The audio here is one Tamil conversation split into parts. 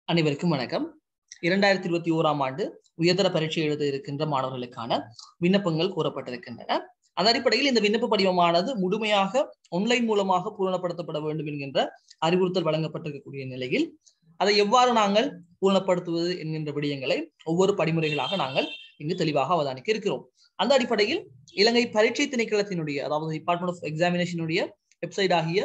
அனைவருக்கும் வணக்கம். 2021ஆம் ஆண்டு உயர்தர பரீட்சை எழுத இருக்கின்ற மாணவர்களுக்கான விண்ணப்பங்கள் கோரப்பட்டிருக்கின்றன. அதன் அடிப்படையில் இந்த விண்ணப்ப படிவமானது முழுமையாக ஆன்லைன் மூலமாக பூரணப்படுத்தப்பட வேண்டும் என்கின்ற அறிவுறுத்தல் வழங்கப்பட்டிருக்கக்கூடிய நிலையில் அதை எவ்வாறு நாங்கள் பூரணப்படுத்துவது என்கின்ற விடயங்களை ஒவ்வொரு படிமுறைகளாக நாங்கள் இங்கு தெளிவாக அவதானிக்க இருக்கிறோம். அந்த அடிப்படையில் இலங்கை பரீட்சை திணைக்களத்தினுடைய அதாவது டிபார்ட்மெண்ட் ஆஃப் எக்ஸாமினேஷனுடைய வெப்சைட் ஆகிய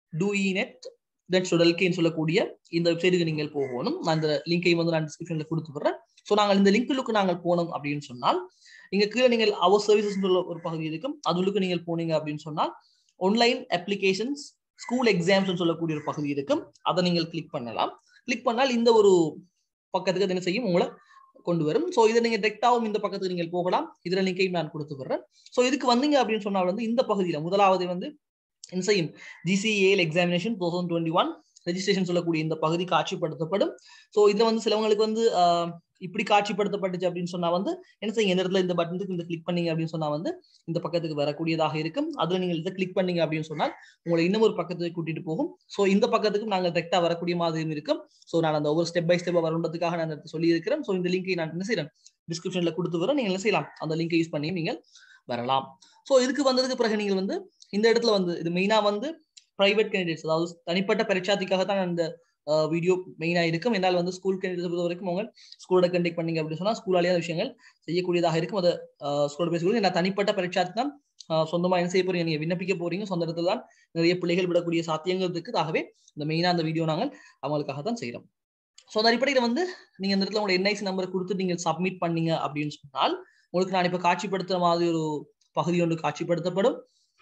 DOENET.SUDALK சொல்லக்கூடிய இந்த வெப்சைட்டுக்கு நீங்கள் போகணும். நான் இந்த லிங்கை நான் டிஸ்கிரிப்ஷன்ல கொடுத்து விடுறேன். ஸோ நாங்கள் இந்த லிங்க்குள்ளுக்கு நாங்கள் போனோம் அப்படின்னு சொன்னால் இங்க கீழே நீங்கள் அவர் சர்வீசஸ் ஒரு பகுதி இருக்கும். அதுக்கு நீங்கள் போனீங்க அப்படின்னு சொன்னால் ஆன்லைன் அப்ளிகேஷன்ஸ் ஸ்கூல் எக்ஸாம்ஸ் சொல்லக்கூடிய ஒரு பகுதி இருக்கும். அதை நீங்கள் கிளிக் பண்ணலாம். கிளிக் பண்ணால் இந்த ஒரு பக்கத்துக்கு அது என்ன செய்யும், உங்களை கொண்டு வரும். ஸோ இதை நீங்க டெக்டாவும் இந்த பக்கத்துக்கு நீங்கள் போகலாம். இதுல லிங்கையும் நான் கொடுத்து விடுறேன். ஸோ இதுக்கு வந்தீங்க அப்படின்னு சொன்னால் இந்த பகுதியில முதலாவது என்ன செய்யும், GCAL எக்ஸாமினேஷன் 2021 ரெஜிஸ்ட்ரேஷன் சொல்லக்கூடிய இந்த பகுதி காட்சிப்படுத்தப்படும். ஸோ இதுல சிலவங்களுக்கு இப்படி காட்சிப்படுத்தப்பட்டுச்சு அப்படின்னு சொன்னா என்ன செய்யும், இந்த இடத்துல இந்த பட்டனுக்கு இந்த கிளிக் பண்ணீங்க அப்படின்னு சொன்னா இந்த பக்கத்துக்கு வரக்கூடியதாக இருக்கும். அதுல நீங்கள் இதை கிளிக் பண்ணீங்க அப்படின்னு சொன்னால் உங்களை இன்னும் ஒரு பக்கத்துக்கு கூட்டிட்டு போகும். ஸோ இந்த பக்கத்துக்கு நாங்கள் டெக்டா வரக்கூடிய மாதிரியும் இருக்கும். ஸோ நான் அந்த ஒவ்வொரு ஸ்டெப் பை ஸ்டெப்பா வரணுன்றதுக்காக நான் சொல்லி இருக்கிறேன். ஸோ இந்த லிங்கை நான் என்ன செய்யறேன், டிஸ்கிரிப்ஷன்ல கொடுத்து வரேன். நீங்க என்ன செய்யலாம், அந்த லிங்கை யூஸ் பண்ணி நீங்கள் வரலாம். ஸோ இதுக்கு வந்ததுக்கு பிறகு நீங்கள் இந்த இடத்துல இது மெயினா பிரைவேட் கேண்டிடேட்ஸ், அதாவது தனிப்பட்ட பரீட்சார்த்திக்காக தான் அந்த வீடியோ மெயினா இருக்கும். என்னால் ஸ்கூல் கேண்டிடேட்ஸ் பொறுத்த வரைக்கும் அவங்க ஸ்கூலோட கண்டக்ட் பண்ணீங்க அப்படின்னு சொன்னா ஸ்கூலாலேயே விஷயங்கள் செய்யக்கூடியதாக இருக்கும். அதை ஸ்கூலோட பேசக்கூடிய நான் தனிப்பட்ட பரீட்சார்த்தி தான் சொந்தமா என்ன செய்ய போறீங்க, நீங்க விண்ணப்பிக்க போறீங்க. சொந்த இடத்துல தான் நிறைய பிள்ளைகள் விடக்கூடிய சாத்தியங்கள் இருக்கு. ஆகவே இந்த மெயினா அந்த வீடியோ நாங்கள் அவங்களுக்காக தான் செய்யறோம். ஸோ அந்த அடிப்படையில் நீங்க இந்த இடத்துல உங்களோட NIC நம்பரை கொடுத்து நீங்கள் சப்மிட் பண்ணீங்க அப்படின்னு சொன்னால் உங்களுக்கு நான் இப்ப காட்சிப்படுத்துற மாதிரி ஒரு பகுதி ஒன்று காட்சிப்படுத்தப்படும்.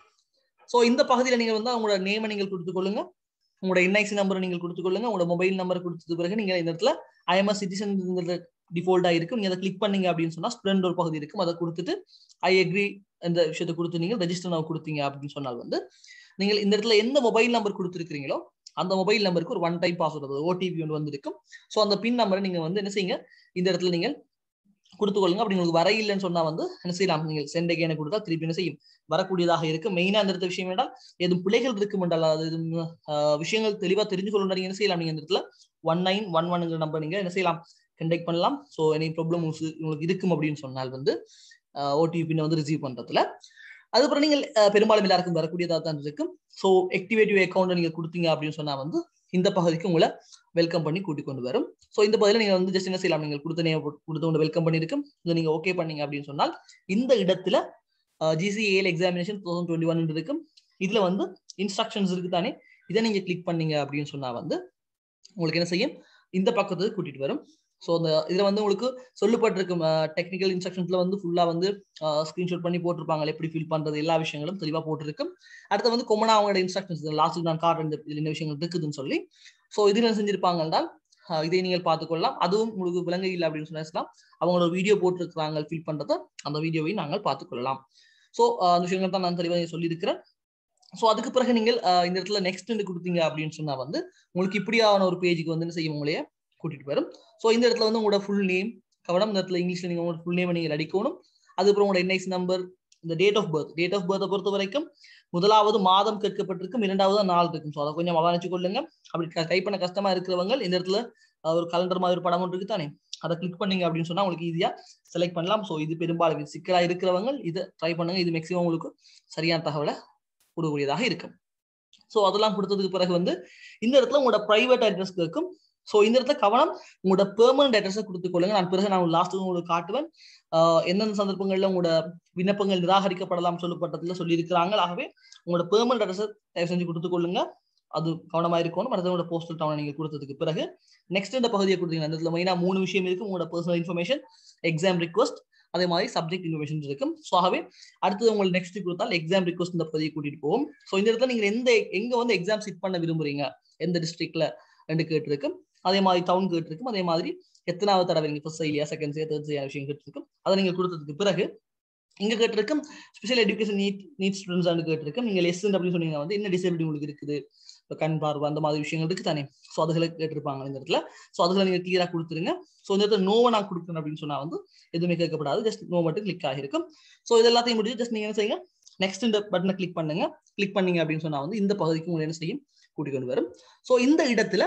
ஸோ இந்த பகுதியில் நீங்கள் உங்களோட நேமை நீங்கள் கொடுத்துக்கொள்ளுங்க, உங்களோட NIC நம்பரை நீங்கள் கொடுத்துக்கொள்ளுங்க, உங்களோட மொபைல் நம்பரை கொடுத்தது பிறகு நீங்க இந்த இடத்துல I am a citizen டிஃபால்ட்டா இருக்கும். நீங்க அதை கிளிக் பண்ணீங்க அப்படின்னு சொன்னா ஸ்டூடெண்ட் ஒரு பகுதி இருக்கும். அதை கொடுத்துட்டு I agree இந்த விஷயத்தை கொடுத்து நீங்க ரெஜிஸ்டர் நவ் கொடுத்தீங்க அப்படின்னு சொன்னால் நீங்கள் இந்த இடத்துல எந்த மொபைல் நம்பர் கொடுத்துருக்கீங்களோ அந்த மொபைல் நம்பருக்கு ஒரு 1 டைம் பாஸ்வேர்டு OTP ஒன்று இருக்கும். ஸோ அந்த பின் நம்பரை நீங்க என்ன செய்யுங்க, இந்த இடத்துல நீங்கள் கொடுத்துக்கொள்ளுங்க. அப்படி உங்களுக்கு வர இல்லைன்னு சொன்னா என்ன செய்யலாம், நீங்கள் சென்ட் அகைன் கொடுத்தா திருப்பி என்ன செய்யும், வரக்கூடியதாக இருக்கு. மெயினா அந்த இடத்துல விஷயம் வேண்டாம், எதுவும் பிள்ளைகள் இருக்கும் என்றால் அது விஷயங்கள் தெளிவா தெரிஞ்சு கொள்ளணும். என்ன செய்யலாம், நீங்க இந்த இடத்துல 1911 நம்பர் நீங்க என்ன செய்யலாம், கண்டக்ட் பண்ணலாம். ஸோ எனி ப்ராப்ளம் உங்களுக்கு இருக்கும் அப்படின்னு சொன்னால் OTP ரிசீவ் பண்றதுல அதுக்கப்புறம் நீங்கள் பெரும்பாலும் எல்லாருக்கும் வரக்கூடியதாக தான் இருக்கும். ஸோ ஆக்டிவேட் யூர் அக்கௌண்ட் நீங்க கொடுத்தீங்க அப்படின்னு சொன்னா இந்த பகுதிக்கு உங்களை வெல்கம் பண்ணி கூட்டி கொண்டு வரும். ஸோ இந்த பகுதியில் நீங்க ஜஸ்ட் என்ன செய்யலாம், நீங்கள் கொடுத்து வெல்கம் பண்ணிருக்கும். இதை நீங்க ஓகே பண்ணீங்க அப்படின்னு சொன்னால் இந்த இடத்துல GCAL எக்ஸாமினேஷன் 2021 இருக்கும். இதுல இன்ஸ்ட்ரக்ஷன்ஸ் இருக்கு தானே, இதை நீங்க கிளிக் பண்ணீங்க அப்படின்னு சொன்னா உங்களுக்கு என்ன செய்யும், இந்த பக்கத்துக்கு கூட்டிட்டு வரும். ஸோ இந்த இதுல உங்களுக்கு சொல்லப்பட்டிருக்கும் டெக்னிக்கல் இன்ஸ்ட்ரக்ஷன்ஸ்ல ஃபுல்லா ஸ்கிரீன்ஷாட் பண்ணி போட்டிருப்பாங்க, எப்படி ஃபில் பண்றது எல்லா விஷயங்களும் தெளிவா போட்டிருக்கும். அடுத்து கொமனா அவங்களோட இன்ஸ்ட்ரக்ஷன்ஸ் லாஸ்ட் நான் கார்டு என்ன விஷயங்கள் இருக்குதுன்னு சொல்லி ஸோ இது என்ன செஞ்சிருப்பாங்க என்றால் இதை நீங்கள் பார்த்துக்கொள்ளலாம். அதுவும் உங்களுக்கு விளங்க இல்லை அப்படின்னு சொன்னா அவங்களோட வீடியோ போட்டிருக்கிறாங்க ஃபில் பண்றதை, அந்த வீடியோவை நாங்கள் பார்த்துக்கொள்ளலாம். ஸோ அந்த விஷயங்கள் தான் நான் தெளிவாக சொல்லியிருக்கிறேன். ஸோ அதுக்கு பிறகு நீங்கள் இந்த இடத்துல நெக்ஸ்ட் கொடுத்தீங்க அப்படின்னு சொன்னா உங்களுக்கு இப்படியான ஒரு பேஜுக்கு என்ன செய்யும், உங்களையே கூட்டிட்டு வரும். ஸோ இந்த இடத்துல உங்களோட ஃபுல் நேம் கவனம், இந்த இடத்துல இங்கிலீஷ்ல நீங்க உங்களோட ஃபுல் நேம் நீங்கள் அடிக்கணும். அதுக்கப்புறம் உங்களோட NIC நம்பர், இந்த டேட் ஆஃப் பர்த்தை பொறுத்த வரைக்கும் முதலாவது மாதம் கேட்கப்பட்டிருக்கும், இரண்டாவது நாள் இருக்கும். ஸோ அதை கொஞ்சம் அவதானிச்சு கொள்ளுங்க. அப்படி டைப் பண்ண கஷ்டமா இருக்கிறவங்க இந்த இடத்துல ஒரு கலண்டர் மாதிரி ஒரு படம் ஒன்று இருக்கு தானே, அதை கிளிக் பண்ணீங்க அப்படின்னு சொன்னா உங்களுக்கு ஈஸியா செலக்ட் பண்ணலாம். ஸோ இது பெரும்பாலும் சிக்கலா இருக்கிறவங்க இதை ட்ரை பண்ணுங்க. இது மேக்சிமம் உங்களுக்கு சரியான தகவலை கொடுக்கக்கூடியதாக இருக்கும். ஸோ அதெல்லாம் கொடுத்ததுக்கு பிறகு இந்த இடத்துல உங்களோட பிரைவேட் அட்ரஸ் இருக்கும். ஸோ இந்த இடத்துல கவனம், உங்களோட பெர்மனன்ட் அட்ரஸை கொடுத்துக்கொள்ளுங்க. நான் லாஸ்ட் உங்களுக்கு காட்டுவேன் எந்தெந்த சந்தர்ப்பங்கள்ல உங்களோட விண்ணப்பங்கள் நிராகரிக்கப்படலாம் சொல்லப்பட்டதுல சொல்லி இருக்கிறாங்க. ஆகவே உங்களோட பெர்மனன்ட் அட்ரஸை தயவு செஞ்சு கொடுத்துக்கொள்ளுங்க, அது கவனமா இருக்கணும். அடுத்த போஸ்டல் டவுன் நீங்க கொடுத்ததுக்கு பிறகு நெக்ஸ்ட் இந்த பகுதியை கொடுத்தீங்கன்னா இந்த இடத்துல மெயினா 3 விஷயம் இருக்கு. உங்களோட பர்சனல் இன்ஃபர்மேஷன், எக்ஸாம் ரிக்வஸ்ட், அதே மாதிரி சப்ஜெக்ட் இன்ஃபர்மேஷன் இருக்கும். ஸோ ஆகவே அடுத்தது உங்களுக்கு நெக்ஸ்ட் கொடுத்தால் எக்ஸாம் ரிக்வஸ்ட் இந்த பகுதியை கூட்டிட்டு போகும். ஸோ இந்த இடத்துல நீங்க எங்க எக்ஸாம் சிட் பண்ண விரும்புறீங்க, எந்த டிஸ்ட்ரிக்ட்ல கேட்டிருக்கும், அதே மாதிரி டவுன் கேட்டிருக்கும், அதே மாதிரி எத்தனாவது தடவை நீங்க ஃபர்ஸ்ட் இல்லையா செகண்ட் தேர்ட் விஷயம் கேட்டிருக்கும். அதை நீங்க கொடுத்ததுக்கு பிறகு இங்க கேட்டிருக்கும் ஸ்பெஷல் எஜுகேஷன் நீட் ஸ்டூடெண்ட்ஸ் கேட்டிருக்கும். நீங்க லெஸ் அப்படின்னு சொன்னீங்கன்னா என்ன டிசபிலிட்டி உங்களுக்கு இருக்குது, இப்போ கண் பார்வை அந்த மாதிரி விஷயங்கள் இருக்கு தானே. ஸோ அதுகளை கேட்டிருப்பாங்க இந்த இடத்துல. ஸோ அதுகளை நீங்க கிளியரா கொடுத்துருங்க. ஸோ இந்த இடத்துல நோவை நான் கொடுக்குறேன் அப்படின்னு சொன்னா எதுவுமே கேட்கப்படாது, ஜஸ்ட் நோ மட்டும் கிளிக் ஆகிருக்கும். ஸோ இது எல்லாத்தையும் முடிச்சு ஜஸ்ட் நீங்க என்ன செய்யுங்க, நெக்ஸ்ட் இந்த பட்டனை கிளிக் பண்ணுங்க. கிளிக் பண்ணீங்க அப்படின்னு சொன்னா இந்த பகுதிக்கு உங்களுக்கு என்ன செய்யும், கூட்டிக் கொண்டு வரும். ஸோ இந்த இடத்துல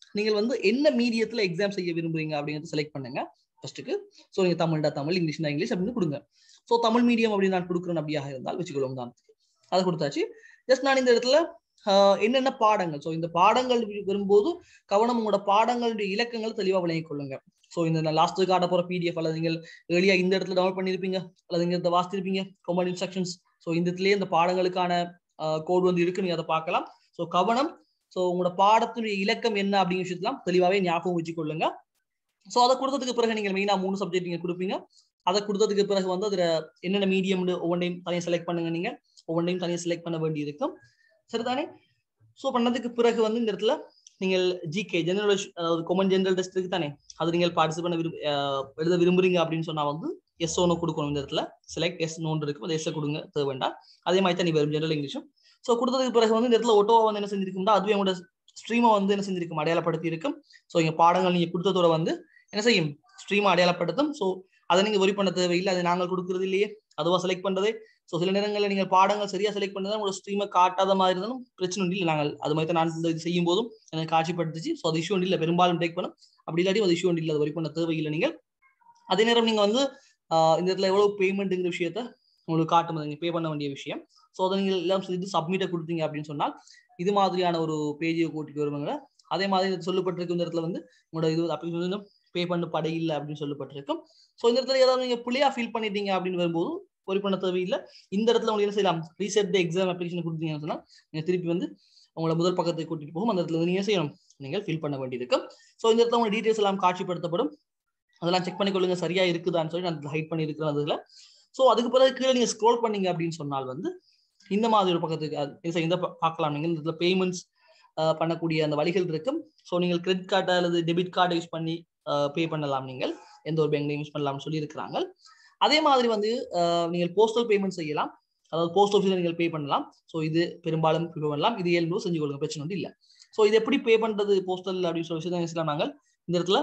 நீங்கள் வந்து என்ன மீடியத்துல எக்ஸாம் செய்ய விரும்புறீங்க அப்படிங்கிறத செலக்ட் பண்ணுங்க ஃபர்ஸ்ட்டுக்கு. ஸோ நீங்க தமிழ்டா தமிழ், இங்கிலீஷ்னா இங்கிலீஷ் அப்படின்னு கொடுங்க. ஸோ தமிழ் மீடியம் அப்படின்னு நான் கொடுக்குறேன் அப்படியாக இருந்தால் வச்சுக்கொள்ளும் தான். அதை கொடுத்தாச்சு. ஜஸ்ட் நான் இந்த இடத்துல என்னென்ன பாடங்கள், ஸோ இந்த பாடங்கள் வரும்போது கவனம் உங்களோட பாடங்களுடைய இலக்கங்கள் தெளிவாக விளங்கிக் கொள்ளுங்க. ஸோ இந்த லாஸ்ட் காட்ட போற PDF அல்லது நீங்கள் ஏர்லியா இந்த இடத்துல டவுன்லோட் பண்ணியிருப்பீங்க அல்லது இங்க இந்த வாசித்திருப்பீங்க கமெண்ட் இன்ஸ்ட்ரக்ஷன்ஸ். ஸோ இந்த இடத்துலயே இந்த பாடங்களுக்கான கோட் வந்து இருக்கு, நீங்க அதை பார்க்கலாம். ஸோ கவனம், ஸோ உங்களோட பாடத்துடைய இலக்கம் என்ன அப்படிங்கிற விஷயத்தெல்லாம் தெளிவாகவே ஞாபகம் வச்சுக்கொள்ளுங்க. ஸோ அதை கொடுத்ததுக்கு பிறகு நீங்கள் மெயினா 3 சப்ஜெக்ட் நீங்க கொடுப்பீங்க. அதை கொடுத்ததுக்கு பிறகு வந்து அதுல என்னென்ன மீடியம் ஒவ்வொன்றையும் தனியாக செலக்ட் பண்ணுங்க. நீங்க ஒவ்வொன்றையும் தனியாக செலக்ட் பண்ண வேண்டி இருக்கும், சரிதானே? ஸோ பண்ணதுக்கு பிறகு வந்து இந்த இடத்துல நீங்கள் GK ஜெனரல், அதாவது காமன் ஜெனரல் டெஸ்ட் இருக்கு தானே, அது நீங்கள் பார்ட்டிசிபேட் பண்ண எழுத விரும்புறீங்க அப்படின்னு சொன்னா வந்து எஸ் ஒன்னு கொடுக்கணும். இந்த இடத்துல செலக்ட் எஸ் நோன் இருக்கும், அது எஸ் கொடுங்க, தேவை வேண்டாம். அதே மாதிரி தான் நீ வரும் ஜெனரல் இங்கிலீஷும். ஸோ கொடுத்ததுக்கு பிறகு வந்து இந்த இடத்துல ஓட்டோவா வந்து என்ன செஞ்சிருக்கும்னா அதுவே உங்களோட ஸ்ட்ரீமை வந்து என்ன செஞ்சிருக்கும், அடையாளப்படுத்தி இருக்கும். ஸோ இங்க பாடங்கள் நீங்க கொடுத்ததோட வந்து என்ன செய்யும், ஸ்ட்ரீமை அடையாளப்படுத்தும். ஸோ அதை நீங்க ஒரி பண்ண தேவையில்லை, அதை நாங்கள் கொடுக்கறது இல்லையே, அதுவா செலக்ட் பண்றதே. ஸோ சில நேரங்களில் நீங்கள் பாடங்கள் சரியா செலக்ட் பண்ணதான் உங்களோட ஸ்ட்ரீமை காட்டாத மாதிரி இருந்தாலும் பிரச்சனை இல்லை. நாங்கள் அது மாதிரி நான் இந்த இது செய்யும் போதும் எனக்கு காட்சிப்படுத்துச்சு. ஸோ அது இஷ்யூ இல்லை, பெரும்பாலும் டேக் பண்ணும். அப்படி இல்லாட்டி அது இஷ்யூ இல்லை, அது ஒரி பண்ண தேவையில்லை நீங்கள். அதே நேரம் நீங்க வந்து இந்த இடத்துல எவ்வளவு பேமெண்ட்ங்கிற விஷயத்த உங்களுக்கு காட்டும், நீங்க பே பண்ண வேண்டிய விஷயம். ஸோ அதை நீங்கள் எல்லாம் செஞ்சு சப்மிட்டை கொடுத்தீங்க அப்படின்னு சொன்னால் இது மாதிரியான ஒரு பேஜை கூட்டிட்டு வருவாங்க. அதே மாதிரி சொல்லப்பட்டிருக்கு இந்த இடத்துல வந்து உங்களோட இது அப்ளிகேஷன் பே பண்ண படை இல்லை அப்படின்னு சொல்லப்பட்டிருக்கும். ஸோ இந்த இடத்துல ஏதாவது நீங்க பிள்ளையா ஃபீல் பண்ணிட்டீங்க அப்படின்னு வரும்போது ஒரி பண்ண தேவையில்லை. இந்த இடத்துல உங்களுக்கு என்ன செய்யலாம், ரீசெட் த எக்ஸாம் அப்ளிகேஷன் கொடுத்தீங்கன்னு சொன்னா நீங்க திருப்பி வந்து உங்களோட முதல் பக்கத்தை கூட்டிட்டு போகும். அந்த இடத்துல நீங்க செய்யணும், நீங்கள் ஃபில் பண்ண வேண்டியிருக்கும். ஸோ இந்த இடத்துல உங்க டீடைல்ஸ் எல்லாம் காட்சிப்படுத்தப்படும். அதெல்லாம் செக் பண்ணிக்கொள்ளுங்க சரியா இருக்குதான்னு சொல்லி நான் ஹைட் பண்ணி இருக்கிறேன் அதுல. ஸோ அதுக்கு பிறகு கீழே நீங்க ஸ்க்ரோல் பண்ணீங்க அப்படின்னு சொன்னால் வந்து இந்த மாதிரி ஒரு பக்கத்துக்கு இந்த பார்க்கலாம். நீங்க இந்த பேமெண்ட்ஸ் பண்ணக்கூடிய அந்த வழிகள் இருக்கும். ஸோ நீங்கள் கிரெடிட் கார்டு அல்லது டெபிட் கார்டு யூஸ் பண்ணி பே பண்ணலாம், நீங்கள் எந்த ஒரு பேங்க்லையும் யூஸ் பண்ணலாம்னு சொல்லி இருக்கிறாங்க. அதே மாதிரி வந்து நீங்கள் போஸ்டல் பேமெண்ட் செய்யலாம், அதாவது போஸ்ட் ஆஃபீஸ்ல நீங்கள் பே பண்ணலாம். ஸோ இது பெரும்பாலும் பே பண்ணலாம், இது 7 செஞ்சு கொள்ளுங்க, பிரச்சனை வந்து இல்லை. ஸோ இது எப்படி பே பண்றது போஸ்டல் அப்படின்னு சொல்லி விஷயம் நாங்கள் இந்த இடத்துல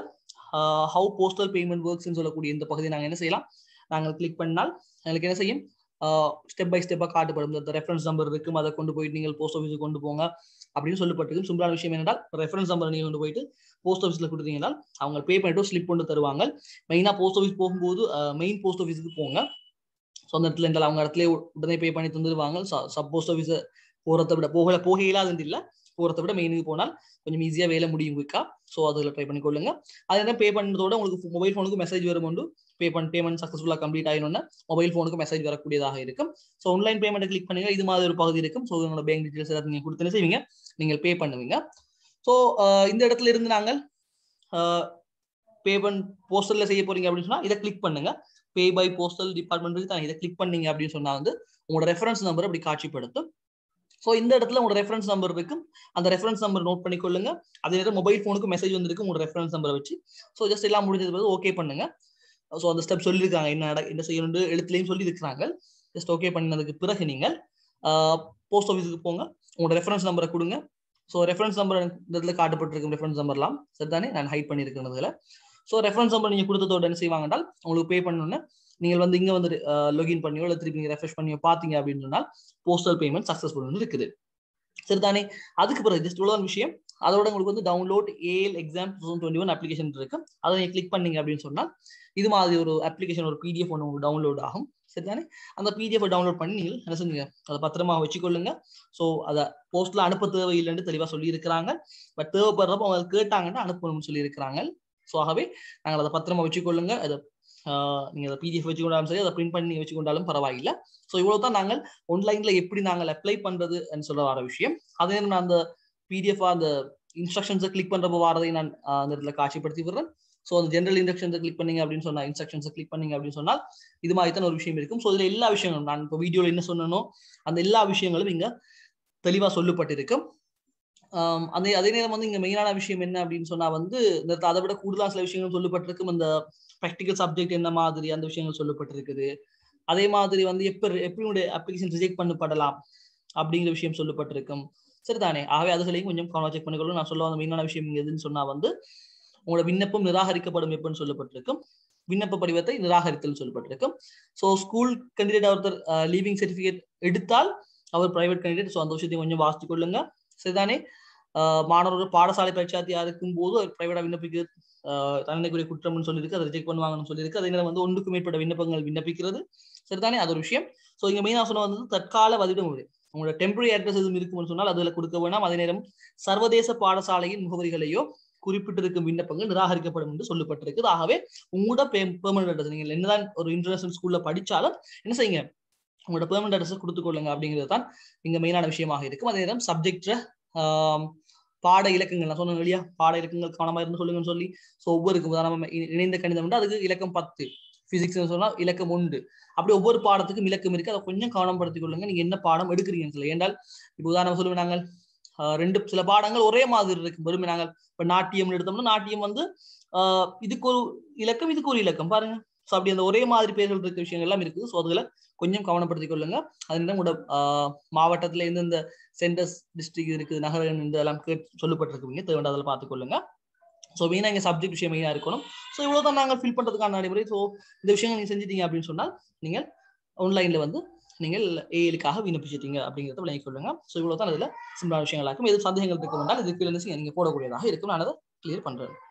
ஹவு போஸ்டல் பேமெண்ட் ஒர்க்ஸ் சொல்லக்கூடிய இந்த பகுதியை நாங்கள் என்ன செய்யலாம், நாங்கள் கிளிக் பண்ணால் எங்களுக்கு என்ன செய்யும், ஸ்டெப் பை ஸ்டெப்பாக காட்டுப்படும். இந்த ரெஃபரன்ஸ் நம்பர் இருக்கும், அதை கொண்டு போயிட்டு நீங்கள் போஸ்ட் ஆஃபீஸுக்கு கொண்டு போங்க அப்படின்னு சொல்லப்பட்டிருக்கும். சிம்பிளான விஷயம் என்னென்றால் ரெஃபரன்ஸ் நம்பர் நீங்கள் கொண்டு போயிட்டு போஸ்ட் ஆஃபீஸில் கொடுத்தீங்கன்னா அவங்க பே பண்ணிட்டு ஸ்லிப் கொண்டு தருவாங்க. மெயினாக போஸ்ட் ஆஃபீஸ் போகும்போது மெயின் போஸ்ட் ஆஃபீஸுக்கு போங்க. ஸோ அந்த இடத்துல இருந்தால் அவங்க இடத்துல உடனே பே பண்ணி தந்துடுவாங்க. சப் போஸ்ட் ஆஃபீஸை போகிறத விட போக இல்லாதது இல்லை, போகிறத விட மெயினுக்கு போனால் கொஞ்சம் ஈஸியாக வேலை முடியும் குயிக்கா. ஸோ அதில் ட்ரை பண்ணி கொள்ளுங்க. அது என்ன பே பண்ணுறதோட உங்களுக்கு மொபைல் ஃபோனுக்கு மெசேஜ் வரும், உண்டு பேமெண்ட் சக்ஸஸ்ஃபுல்லாக கம்ப்ளீட் ஆகணும்னா மொபைல் ஃபோனுக்கு மெசேஜ் வரக்கூடியதாக இருக்கும். ஸோ ஆன்லைன் பேமெண்ட் கிளிக் பண்ணுங்க, இது மாதிரி ஒரு பகுதி இருக்கும். ஸோ உங்களோட பேங்க் டீடைல்ஸ் ஏதாவது நீங்கள் கொடுத்து செய்வீங்க, நீங்கள் பே பண்ணுவீங்க. ஸோ இந்த இடத்துல இருந்து நாங்கள் பேமெண்ட் போஸ்டல்ல செய்ய போறீங்க அப்படின்னு சொன்னா இதை கிளிக் பண்ணுங்க. பே பை போஸ்டல் டிபார்ட்மெண்ட் தான், இதை கிளிக் பண்ணீங்க அப்படின்னு சொன்னா வந்து உங்களோட ரெஃபரன்ஸ் நம்பர் அப்படி காட்சிப்படுத்தும். ஸோ இந்த இடத்துல உங்களோட ரெஃபரன்ஸ் நம்பர் இருக்கும், அந்த ரெஃபரன்ஸ் நம்பர் நோட் பண்ணிக்கொள்ளுங்க. அதே நேரம் மொபைல் ஃபோனுக்கு மெசேஜ் வந்திருக்கு உங்களோட ரெஃபரன்ஸ் நம்பரை வச்சு. ஸோ ஜஸ்ட் எல்லாம் முடிஞ்சது பிறகு ஓகே பண்ணுங்க. ஸோ அந்த ஸ்டெப் சொல்லியிருக்காங்க, என்ன செய்யணும்னு எழுத்துலையும் சொல்லி இருக்கிறாங்க. ஜஸ்ட் ஓகே பண்ணதுக்கு பிறகு நீங்கள் போஸ்ட் ஆஃபீஸுக்கு போங்க, உங்களோட ரெஃபரன்ஸ் நம்பரை கொடுங்க. ஸோ ரெஃபரன்ஸ் நம்பர் இந்த இடத்துல காட்டப்பட்டிருக்கும், ரெஃபரன்ஸ் நம்பர்லாம் சரிதானே, நான் ஹைட் பண்ணியிருக்கிறதுல. ஸோ ரெஃபரன்ஸ் நம்பர் நீங்கள் கொடுத்ததோட என்ன செய்வாங்கன்றால் உங்களுக்கு பே பண்ணணும்னா நீங்கள் வந்து இங்கே வந்து லாகின் பண்ணியோ இல்லை திருப்பி நீங்கள் ரெஃப்ரெஷ் பண்ணியோ பார்த்தீங்க அப்படின்னு சொன்னால் போஸ்டல் பேமெண்ட் சக்ஸஸ்ஃபுல் இருக்குது, சரிதானே. அதுக்கு பிறகு ஜஸ்ட் இவ்வளோ விஷயம். அதோட உங்களுக்கு வந்து டவுன்லோட் AL எக்ஸாம் 2021 அப்ளிகேஷன் இருக்கு, அதை நீங்கள் கிளிக் பண்ணீங்க அப்படின்னு சொன்னால் இது மாதிரி ஒரு அப்ளிகேஷன், ஒரு PDF ஒன்று உங்களுக்கு டவுன்லோட் ஆகும், சரிதானே. அந்த PDF டவுன்லோட் பண்ணி நீங்கள் என்ன செஞ்சுங்க, அதை பத்திரமா வச்சுக்கொள்ளுங்க. ஸோ அதை போஸ்ட்ல அனுப்ப தேவையில்லைன்னு தெளிவாக சொல்லி இருக்கிறாங்க. பட் தேவைப்படுறப்ப அவங்க கேட்டாங்கன்னா அனுப்பணும்னு சொல்லி இருக்கிறாங்க. ஸோ ஆகவே நாங்கள் அதை பத்திரமா வச்சுக்கொள்ளுங்க. அதை நீங்கள் அதை PDF வச்சுக்கொண்டாலும் சரி, அதை பிரிண்ட் பண்ணி வச்சுக்கொண்டாலும் பரவாயில்லை. ஸோ இவ்வளவு தான் நாங்கள் ஆன்லைன்ல எப்படி நாங்கள் அப்ளை பண்றதுன்னு சொல்ல வர விஷயம். அதே நான் அந்த PDF அந்த இன்ஸ்ட்ரக்ஷன்ஸை கிளிக் பண்றப்போ வரதை நான் அந்த இடத்துல காட்சிப்படுத்தி விடுறேன். ஸோ அந்த ஜெனரல் இன்ஸ்ட்ரக்ஷன்ஸை கிளிக் பண்ணீங்க அப்படின்னு சொன்னா, இன்ஸ்ட்ரக்ஷன்ஸை கிளிக் பண்ணீங்க அப்படின்னு சொன்னால் இது மாதிரி தான் ஒரு விஷயம் இருக்கும். ஸோ இதுல எல்லா விஷயங்களும் நான் இப்போ வீடியோல என்ன சொன்னனோ அந்த எல்லா விஷயங்களும் இங்க தெளிவா சொல்லப்பட்டிருக்கும். அதே நேரம் வந்து இங்க மெயினான விஷயம் என்ன அப்படின்னு சொன்னா வந்து இந்த அதை விட கூடுதலாக சில விஷயங்கள் சொல்லப்பட்டிருக்கும். இந்த ப்ராக்டிகல் சப்ஜெக்ட் என்ன மாதிரி அந்த விஷயங்கள் சொல்லப்பட்டிருக்குது. அதே மாதிரி வந்து எப்படி அப்ளிகேஷன் ரிஜெக்ட் பண்ணப்படலாம் அப்படிங்கிற விஷயம் சொல்லப்பட்டிருக்கும், சரிதானே. ஆகவே அதுகளையும் கொஞ்சம் கவனம் செக் பண்ணிக்கொள்ளும். நான் சொல்ல வந்த மெயினான விஷயம் எதுன்னு சொன்னா வந்து உங்களோட விண்ணப்பம் நிராகரிக்கப்படும் எப்பன்னு சொல்லப்பட்டிருக்கும், விண்ணப்ப படிவத்தை நிராகரித்தல் சொல்லப்பட்டிருக்கும். ஸோ ஸ்கூல் கேண்டிடேட் ஒருத்தர் லீவிங் சர்டிஃபிகேட் எடுத்தால் அவர் பிரைவேட் கேண்டிடேட். ஸோ அந்த விஷயத்தையும் கொஞ்சம் வாசித்து கொள்ளுங்க, சரிதானே. மாணவர்கள் பாடசாலை பரீட்சார்த்தியா இருக்கும் போது பிரைவேட்டா விண்ணப்பிக்கிறது தண்டனைக்குரிய குற்றம்னு சொல்லியிருக்கு, அதை ரிஜெக்ட் பண்ணுவாங்கன்னு சொல்லியிருக்கு. அதே நேரம் வந்து ஒன்றுக்கு மேற்பட்ட விண்ணப்பங்கள் விண்ணப்பிக்கிறது சரிதானே, அது ஒரு விஷயம். ஸோ இங்க மெயினா சொன்ன வந்து தற்கால வதிவிட முறை, உங்களோட டெம்பரரி அட்ரஸ் எதுவும் இருக்கும்னு சொன்னால் அதுல கொடுக்க வேணாம். அதே நேரம் சர்வதேச பாடசாலையின் முகவரிகளையோ குறிப்பிட்டிருக்கும் விண்ணப்பங்கள் நிராகரிக்கப்படும் என்று சொல்லப்பட்டிருக்குது. ஆகவே உங்களோட பெர்மனன்ட் அட்ரஸ், நீங்கள் என்னதான் ஒரு இன்டர்நேஷனல் ஸ்கூல்ல படிச்சாலும் என்ன செய்யுங்க, உங்களோட பெர்மனன்ட் அட்ரஸ் கொடுத்துக்கொள்ளுங்க அப்படிங்கிறது தான் இங்க மெயினான விஷயமாக இருக்கும். அதே நேரம் சப்ஜெக்ட் பாட இலக்கங்கள் நான் சொன்னேன் இல்லையா, பாட இலக்கங்கள் கவனமா இருந்து சொல்லுங்கன்னு சொல்லி. ஸோ ஒவ்வொருக்கும் உதாரணமா இணைந்த கணிதம் அதுக்கு இலக்கம் 10, பிசிக்ஸ் சொன்னா இலக்கம் 1, அப்படி ஒவ்வொரு பாடத்துக்கும் இலக்கம் இருக்கு. அதை கொஞ்சம் கவனப்படுத்திக் கொள்ளுங்க, நீங்க என்ன பாடம் எடுக்கிறீங்கன்னு சொல்லி. ஏன்றால் இப்போ உதாரணம் சொல்லுவேன், நாங்கள் சில பாடங்கள் ஒரே மாதிரி இருக்கு. வெறுமை நாங்கள் இப்ப நாட்டியம் எடுத்தோம்னா நாட்டியம் வந்து இதுக்கு ஒரு இலக்கம் இதுக்கு ஒரு இலக்கம் பாருங்க. ஸோ அப்படி அந்த ஒரே மாதிரி பேர்கள் இருக்க விஷயங்கள் எல்லாம் இருக்குது. ஸோ அதுல கொஞ்சம் கவனப்படுத்திக் கொள்ளுங்க. அது கூட மாவட்டத்துல இருந்து இந்த சென்டர்ஸ் டிஸ்ட்ரிக்ட் இருக்குது, நகரம் இதெல்லாம் சொல்லப்பட்டிருக்குவீங்க, தேவையான அதில் பார்த்துக்கொள்ளுங்க. ஸோ மெயினாக இங்கே சப்ஜெக்ட் விஷயம் மெயினாக இருக்கணும். ஸோ இவ்வளோ தான் நாங்கள் ஃபில் பண்ணுறதுக்கான நடைமுறை. ஸோ இந்த விஷயங்கள் நீங்கள் செஞ்சிட்டீங்க அப்படின்னு சொன்னால் நீங்கள் ஆன்லைனில் வந்து நீங்கள் ஏஎலுக்காக விண்ணப்பிச்சிட்டீங்க அப்படிங்கிறத விளங்கிக் கொள்ளுங்க. ஸோ இவ்வளோ தான் அதில் சிம்பிளான விஷயங்களாக இருக்கும். எது சந்தேகங்கள் இருக்க வேண்டாம், இதுக்கு நீங்கள் போடக்கூடியதாக இருக்கும். நான் அதை கிளியர் பண்ணுறேன்.